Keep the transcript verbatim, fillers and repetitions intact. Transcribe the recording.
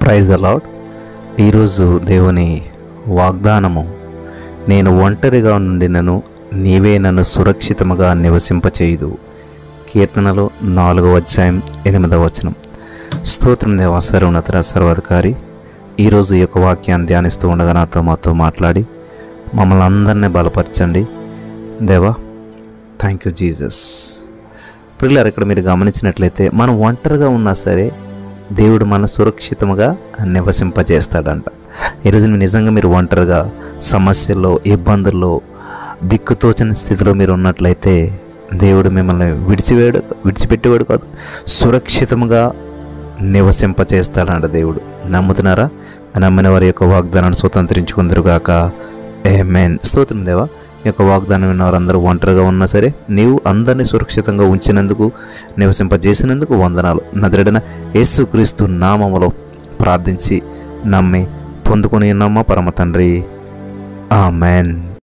Praise the lord. ఈరోజు దేవుని వాగ్దానము, నేను ఒంటరిగా నుండినను నీవే నన్ను సురక్షితముగా నివసింపచేయుదు. కీర్తనలో నాలుగవ అధ్యాయం ఎనిమిదవ వచనం. స్తోత్రం దేవా, సర్వోన్నత సర్వాధికారి. ఈరోజు ఈ యొక్క వాక్యాన్ని ధ్యానిస్తూ ఉండగా నాతో మాతో మాట్లాడి మమ్మల్ని అందరినీ బలపరచండి దేవా. Thank you Jesus. ప్రియులారా, ఇక్కడ మీరు గమనించినట్లయితే మనం ఒంటరిగా ఉన్నా సరే దేవుడు మన సురక్షితంగా నివసింపజేస్తాడంట. ఈరోజు నిజంగా మీరు ఒంటరిగా సమస్యల్లో, ఇబ్బందుల్లో, దిక్కుతోచని స్థితిలో మీరు ఉన్నట్లయితే దేవుడు మిమ్మల్ని విడిచివేడు విడిచిపెట్టేవాడు కాదు, సురక్షితంగా నివసింపచేస్తాడంట దేవుడు. నమ్ముతున్నారా? నమ్మిన వారి యొక్క వాగ్దానాన్ని స్వతంత్రించుకుందరుగాక. ఆమేన్. స్తోత్రం దేవా. ఈ యొక్క వాగ్దానం విన్న వారందరూ ఒంటరిగా ఉన్నా సరే నీవు అందరినీ సురక్షితంగా ఉంచినందుకు, నివసింపజేసినందుకు వందనాలు. నజరేయుడైన యేసుక్రీస్తు నామములో ప్రార్థించి నమ్మి పొందుకొని ఉన్నామా పరమ తండ్రి. ఆమేన్.